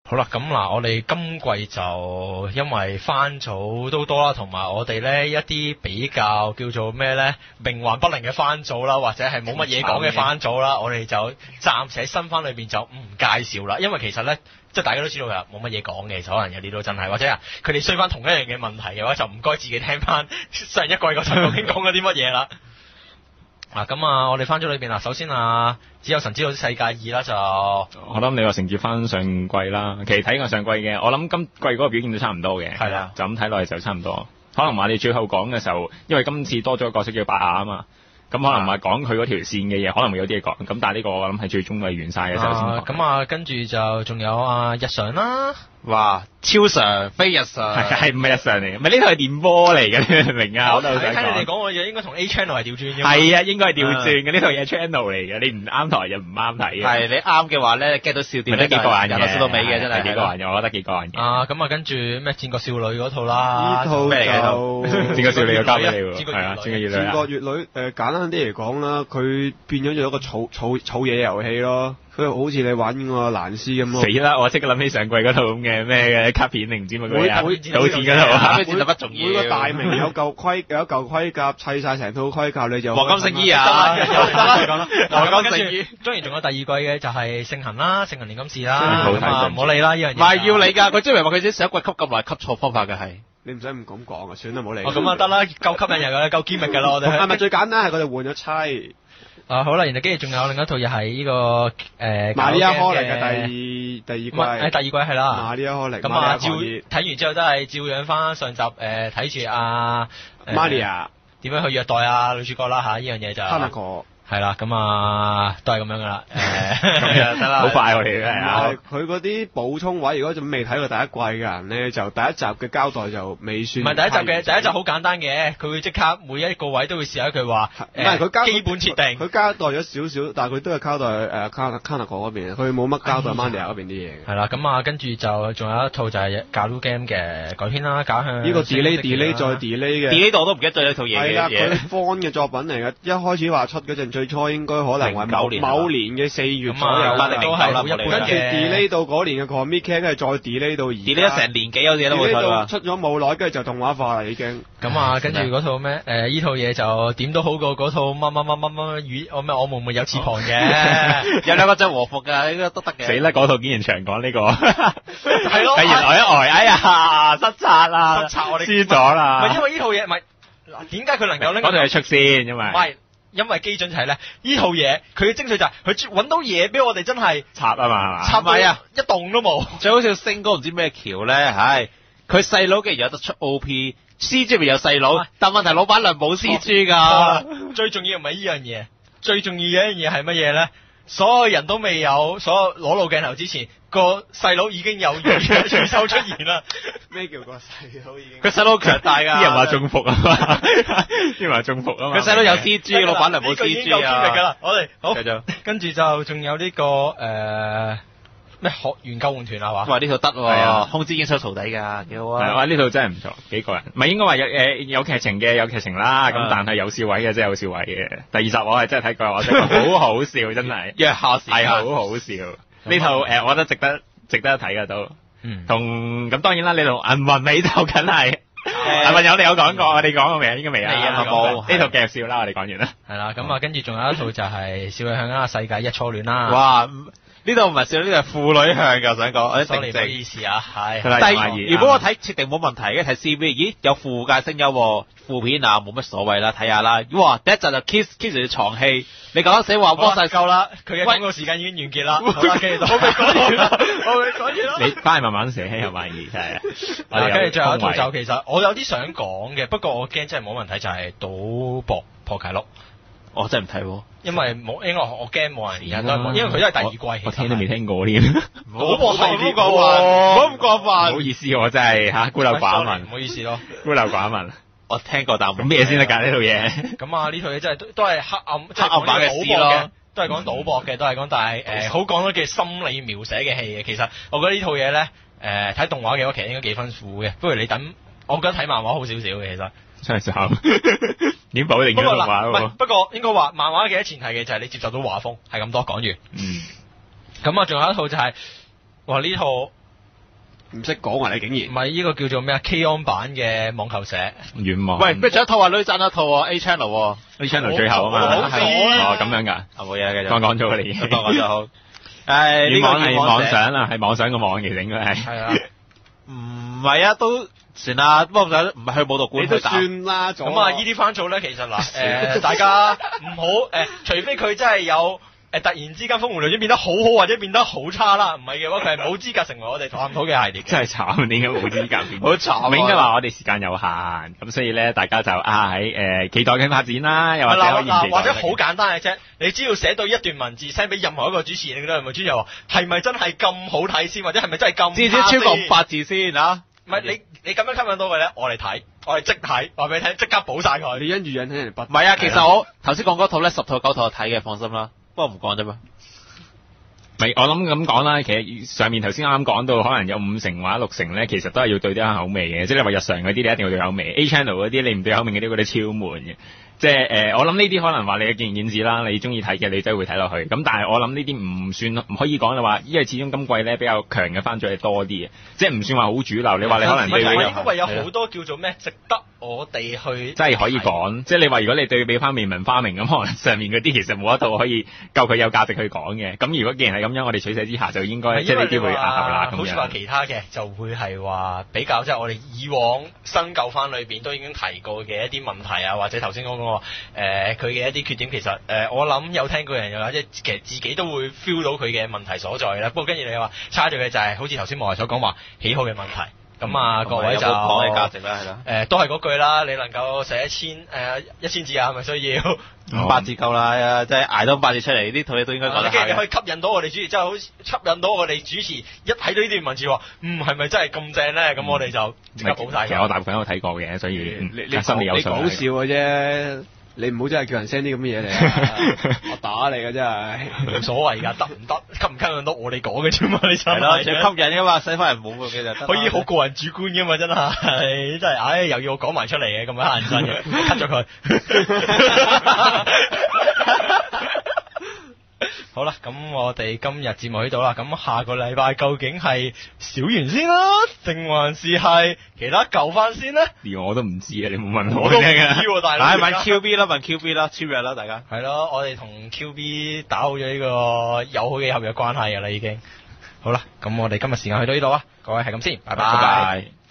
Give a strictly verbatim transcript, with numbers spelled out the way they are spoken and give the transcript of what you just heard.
好啦，咁嗱，我哋今季就因為番組都多啦，同埋我哋咧一啲比較叫做咩咧冥頑不靈嘅番組啦，或者係冇乜嘢講嘅番組啦，我哋就暫時喺新番裏邊就唔介紹啦，因為其實咧即係大家都知道㗎，冇乜嘢講嘅，其實可能有啲都真係，或者啊佢哋衰翻同一樣嘅問題嘅話，就唔該自己聽翻上一季嗰集究竟講咗啲乜嘢啦。嗱咁啊，我哋翻咗裏邊啦。首先啊，只有神知道世界二啦，就我諗你話承接翻上季啦。其實睇過上季嘅，我諗今季嗰個表現都差唔多嘅。 係啦， 就咁睇落去就差唔多。可能話你最後講嘅時候，因為今次多咗個角色叫白雅啊嘛，咁可能話講佢嗰條線嘅嘢，可能會有啲嘢講。咁但係呢個我諗係最終係完晒嘅時候先講。 咁啊，跟住就仲有啊日常啦。 哇！超常非日常， 係係唔係日常嚟嘅？唔係呢套係電波嚟嘅，你明唔明啊？我都好想講。 聽你哋講嘅嘢應該同 A channel 係調轉嘅。 係啊，應該係調轉嘅。呢套嘢 channel 嚟嘅，你唔啱台就唔啱睇嘅。 係你啱嘅話咧 get 到笑點， 得幾個人嘅， 由頭笑到尾嘅真係幾個人嘅，我覺得幾個人嘅。 啊，咁啊，跟住咩戰國少女嗰套啦， 呢套咩嚟嘅就戰國少女又交俾你喎， 係係啊，戰國乙女。 戰國乙女誒簡單啲嚟講啦，佢變咗做一個草草草嘢遊戲咯。佢好似你玩個蘭斯咁咯。 死啦！我即刻諗起上季嗰套咁嘅咩嘅卡片定唔知乜鬼啊？ 每賭錢嗰套啊！ 咩戰鬥不重要。 每個大名有嚿盔有一嚿盔甲砌晒成套盔甲，你就黃金聖衣啊！ 得啦， 黃金聖衣。 當然仲有第二季嘅就係聖行啦，聖行煉金士啦， 好睇啊唔好理啦呢樣嘢。 唔係要你㗎，佢專門話佢自己上一季吸咁耐吸錯方法嘅係。 你唔使唔咁講啊，算啦，唔好理。 哦咁啊得啦，夠吸引人㗎啦，夠堅密㗎啦，我哋。 係咪最簡單係佢哋換咗妻？ 啊好啦，然後跟住仲有另一套又係呢個誒瑪利亞科力嘅第第二季。 誒第二季係啦。 瑪利亞科力。 咁啊照睇完之後都係照樣翻上集誒睇住阿瑪利亞點樣去虐待啊女主角啦嚇，呢樣嘢就。 Hanako。 係啦，咁啊都係咁樣噶啦，誒咁樣得啦，好快我哋係啊。 佢嗰啲補充位，如果仲未睇過第一季嘅人咧，就第一集嘅交代就未算。 唔係第一集嘅，第一集好簡單嘅，佢會即刻每一個位都會試下佢話， 唔係佢交基本設定， 佢交代咗少少，但係佢都係交代誒 Kanako 嗰邊，佢冇乜交代 Mania 嗰邊啲嘢。 係啦，咁啊跟住就仲有一套就係 Galoo Game 嘅改編啦，假向呢個 delay delay 再 delay 嘅 delay 度我都唔記得咗呢套嘢嘅係啦， 嘢。 佢 Fun 嘅作品嚟嘅，一開始話出嗰陣，最初應該可能係某某年嘅四月左右， 都係好一般嘅。 跟住 delay 到嗰年嘅 Comic Can，跟住再 delay 到而 delay 咗成年幾有嘢都冇出啦。 出咗冇耐，跟住就動畫化啦已經。 咁啊，跟住嗰套咩？誒，依套嘢就點都好過嗰套乜乜乜乜乜魚，我咩我們沒有翅膀嘅， 有兩個着和服㗎，應該都得嘅。 死啦！嗰套竟然長講呢個， 係咯， 突然呆一呆，哎呀，失策啦， 失策我哋輸咗啦。 唔係因為呢套嘢，唔係點解佢能夠拎？ 嗰套嘢出先，因為唔係。因為基準就係咧，呢套嘢佢嘅精髓就係佢揾到嘢俾我哋真係插啊嘛， 插咪啊，一棟都冇。 最好笑星哥唔知咩橋咧，唉，佢細佬竟然有得出 O P，C G 咪有細佬，但問題老闆娘冇 C G 㗎。 最重要唔係呢樣嘢，最重要嘅一樣嘢係乜嘢咧？所有人都未有所有裸露鏡頭之前，個細佬已經有預預售出現啦。 咩叫個細佬已經？ 佢細佬強大㗎。 啲人話中伏啊嘛，啲人話中伏啊嘛。 佢細佬有 C G，老闆娘冇 C G 啊。 我哋好， 繼續跟住就仲有呢個誒咩學園救援團係嘛？ 哇！呢套得喎，空之已經收徒弟㗎，幾好啊！ 係哇，呢套真係唔錯，幾個人。唔係應該話有誒有劇情嘅有劇情啦，咁但係有笑位嘅真係有笑位嘅。第二集我係真係睇過，我真係好好笑，真係。 約下時係好好笑。呢套誒，我覺得值得值得一睇㗎都。 嗯。 同咁當然啦，你同銀魂尾就梗係。銀魂有我哋有講過，我哋講過未啊？應該未啊。 未啊，冇。 呢套繼續笑啦，我哋講完啦。 係啦，咁啊，跟住仲有一套就係少女向啊世界一初戀啦。 哇！呢度唔係少女，呢度係婦女向㗎，想講。我 ，sorry，唔好意思啊，係。 但係如果我睇設定冇問題嘅，睇 C V，咦有附介聲優喎，副片啊冇乜所謂啦，睇下啦。哇！第一集就 kiss kiss 住床戲，你講死話幫晒夠啦， 佢嘅廣告時間已經完結啦。好啦，跟住我未講完啦，我未講完啦。 你翻去慢慢寫又萬二真係。 啊，跟住最後一套就其實我有啲想講嘅，不過我驚真係冇問題，就係賭博破解錄。 我真係唔睇喎， 因為冇，因為我驚冇人而家都，因為佢都係第二季。 我聽都未聽過添。 賭博系列唔好過分，唔好咁過分。 唔好意思，我真係嚇孤陋寡聞。 唔好意思咯， 孤陋寡聞。 我聽過，但係咁咩先得㗎呢套嘢？ 咁啊，呢套嘢真係都都係黑暗，即係黑暗版嘅事咯。 都係講賭博嘅，都係講，但係誒好講到嘅心理描寫嘅戲嘅。其實我覺得呢套嘢咧，誒睇動畫嘅話，其實應該幾分苦嘅。不如你等，我覺得睇漫畫好少少嘅，其實。 真係慘，點保定嘅動畫喎？ 不過應該話漫畫嘅前提嘅就係你接受到畫風，係咁多講完。 嗯。 咁啊，仲有一套就係、是，哇呢套唔識講啊！你竟然唔係呢個叫做咩啊？K on 版嘅網球社。 願望。 喂，咩仲有一套啊？女讚一套喎 A Channel 喎。 A Channel 最後啊嘛。 好好哦，咁樣㗎。 啊冇嘢嘅， 講講咗你。 講講咗好。誒，呢個願望係妄社想啊，係妄想個網其實應該係。 係啊。 唔係啊，都算啦。不過就唔係去武道館你都去打。 算啦，咗咁啊，呢啲番組咧，其實嗱，誒，大家唔好誒，除非佢真係有。誒突然之間風雲輪轉變得好好或者變得好差啦，唔係嘅話佢係冇資格成為我哋探討嘅系列嘅。 真係慘，點解冇資格？ 好慘啊！ 唔應該話我哋時間有限，咁所以咧大家就啊喺誒期待緊發展啦，又或者可以期待或者好簡單嘅啫，你只要寫到一段文字 send 俾任何一個主持人，你都係咪主持人話係咪真係咁好睇先，或者係咪真係咁？ 至少超過八字先啊！ 唔係你你咁樣吸引到佢咧，我嚟睇，我嚟即睇，話俾你聽，即刻補晒佢。 你因住引起人不唔係啊，其實我頭先講嗰套咧，十套九套我睇嘅，放心啦。不過唔講啫嘛。 咪我諗咁講啦，其實上面頭先啱啱講到，可能有五成或者六成咧，其實都係要對得下口味嘅，即係你話日常嗰啲，你一定要對口味。A channel 嗰啲你唔對口味嗰啲，覺得超悶嘅。即係誒、呃，我諗呢啲可能話你嘅見仁見智啦，你中意睇嘅你真係會睇落去。咁但係我諗呢啲唔算唔可以講你話，因為始終今季咧比較強嘅番組係多啲嘅，即係唔算話好主流。你話你可能對唔係因為有好多叫做咩值得我哋去， 真係可以講。即係你話如果你對比翻未聞花名咁，可能上面嗰啲其實冇一套可以夠佢有價值去講嘅。咁如果既然係咁樣，我哋取捨之下就應該即係呢啲會壓後啦。咁樣好似話其他嘅就會係話比較即係、就是、我哋以往新舊番裏邊都已經提過嘅一啲問題啊，或者頭先講過誒佢嘅一啲缺點，其實誒、呃、我諗有聽過人又即係其實自己都會 feel 到佢嘅問題所在啦。不過跟住你話差咗嘅就係、是、好似頭先莫華所講話喜好嘅問題。咁、嗯、啊，各位就講嘅價值啦，係啦。 誒，都係嗰句啦，你能夠寫一千誒、呃、一千字啊，係咪需要？ 五百字夠啦，即係捱到五百字出嚟，呢套嘢都應該講得下嘅。 你可以吸引到我哋主持，即係好吸引到我哋主持，一睇到呢段文字話，嗯，係咪真係咁正咧？咁、嗯、我哋就即刻補晒。 其實我大部分都睇過嘅，所以、嗯、 你你心裏有數。 你講笑嘅啫。你唔好真係叫人 send 啲咁嘅嘢嚟啊！我打你㗎真係， 冇所謂㗎，得唔得？吸唔吸引到我哋講嘅啫嘛？你真係咯，最吸引㗎嘛，西方人冇嘅就得。 可以好個人主觀㗎嘛，真係，真係，唉，又要我講埋出嚟嘅，咁樣乞人憎嘅，cut 咗佢。好啦，咁我哋今日節目喺度啦，咁下個禮拜究竟係小圓先啦，定還是係其他舊番先咧？ 連我都唔知啊，你冇問我我都唔知嘅。 喎，大佬。 唉，問 Q B 啦，問 Q B 啦，超約啦，大家。 係咯，我哋同 Q B 打好咗呢個友好嘅合約關係㗎啦，已經。好啦，咁我哋今日時間去到呢度啊，各位係咁先，拜拜。 拜拜。